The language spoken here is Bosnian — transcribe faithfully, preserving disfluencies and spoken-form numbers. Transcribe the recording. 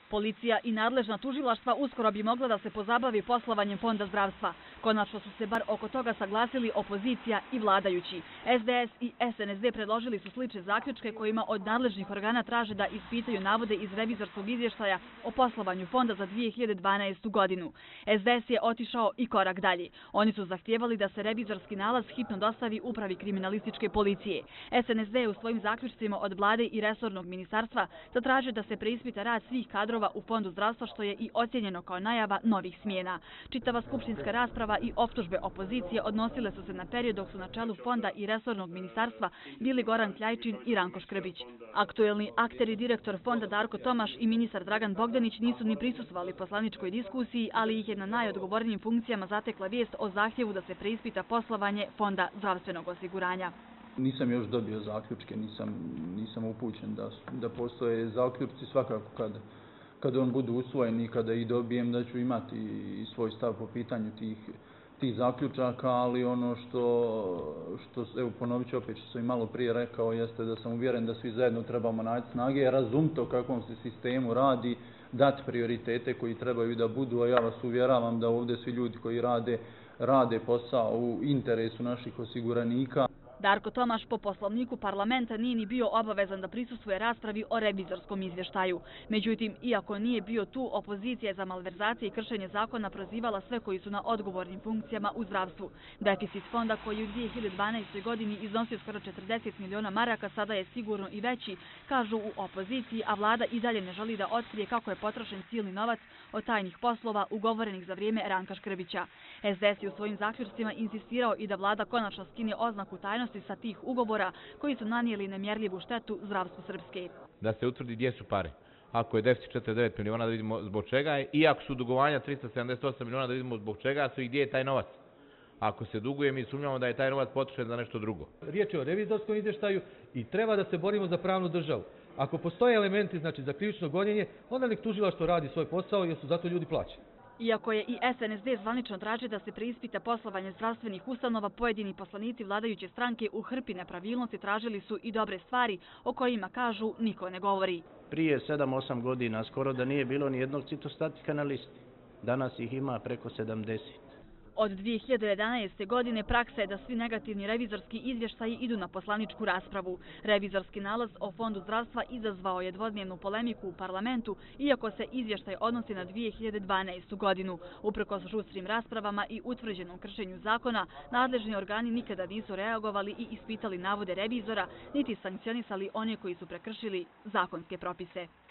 Policija i nadležna tužilaštva uskoro bi mogla da se pozabavi poslovanjem Fonda zdravstva. Konačno su se bar oko toga saglasili opozicija i vladajući. S D S i S N S D predložili su slične zaključke kojima od nadležnih organa traže da ispitaju navode iz revizorskog izvještaja o poslovanju Fonda za dvije hiljade dvanaestu. godinu. S D S je otišao i korak dalje. Oni su zahtijevali da se revizorski nalaz hitno dostavi upravi kriminalističke policije. S N S D je u svojim zaključcima od vlade i resornog ministarstva zatražio da se preispita rad svih kadrova u Fondu zdravstva, što je i ocjenjeno kao najava novih smjena. Čitava skupštinska rasprava i optužbe opozicije odnosile su se na period dok su na čelu Fonda i resornog ministarstva bili Goran Kljajčin i Ranko Škrbić. Aktuelni akter i direktor Fonda Darko Tomaš i ministar Dragan Bogdanić nisu ni prisustvovali poslaničkoj diskusiji, ali ih je na najodgovornijim funkcijama zatekla vijest o zahtjevu da se preispita poslovanje Fonda zdravstvenog osiguranja. Nisam još dobio zaključke, nisam, nisam upućen da, da postoje zaključci. Svakako kad, kad on budu usvojeni i kada ih dobijem da ću imati i svoj stav po pitanju tih, tih zaključaka, ali ono što, što evo ponovit ću opet što sam i malo prije rekao, jeste da sam uvjeren da svi zajedno trebamo naći snage, razumjeti o kakvom se sistemu radi, dati prioritete koji trebaju da budu, a ja vas uvjeravam da ovdje svi ljudi koji rade, rade posao u interesu naših osiguranika. Darko Tomaš po poslovniku parlamenta nije ni bio obavezan da prisustvuje raspravi o revizorskom izvještaju. Međutim, iako nije bio tu, opozicija je za malverzacije i kršenje zakona prozivala sve koji su na odgovornim funkcijama u zdravstvu. Deficit fonda koji u dvije hiljade dvanaestoj. godini iznosio skoro četrdeset miliona maraka sada je sigurno i veći, kažu u opoziciji, a vlada i dalje ne želi da otkrije kako je potrošen silni novac od tajnih poslova ugovorenih za vrijeme Ranka Škrbića. S D S je u svojim zaključcima insistirao i da vlada konačno skine oznaku tajnosti sa tih ugovora koji su nanijeli nemjerljivu štetu zdravstvu Srpske. Da se utvrdi gdje su pare. Ako je deficit četrdeset devet miliona, da vidimo zbog čega je, i ako su dugovanja trista sedamdeset osam miliona, da vidimo zbog čega su i gdje je taj novac. Ako se duguje, mi sumnjamo da je taj novac potrošen za nešto drugo. Riječ je o revizorskom izvještaju i treba da se borimo za pravnu državu. Ako postoje elementi, znači, za krivično gonjenje, onda nek tužilaštvo radi svoj posao jer su zato ljudi plaćeni. Iako je i S N S D zvanično traži da se preispita poslovanje zdravstvenih ustanova, pojedini poslanici vladajuće stranke u hrpi nepravilnosti tražili su i dobre stvari o kojima, kažu, niko ne govori. Prije sedam osam godina skoro da nije bilo ni jednog citostatika na listi. Danas ih ima preko sedamdeset. Od dvije hiljade jedanaeste. godine praksa je da svi negativni revizorski izvještaji idu na poslaničku raspravu. Revizorski nalaz o Fondu zdravstva izazvao je dvodnevnu polemiku u parlamentu, iako se izvještaj odnosi na dvije hiljade dvanaestu. godinu. Uprkos žustrim raspravama i utvrđenom kršenju zakona, nadležni organi nikada nisu reagovali i ispitali navode revizora, niti sankcionisali one koji su prekršili zakonske propise.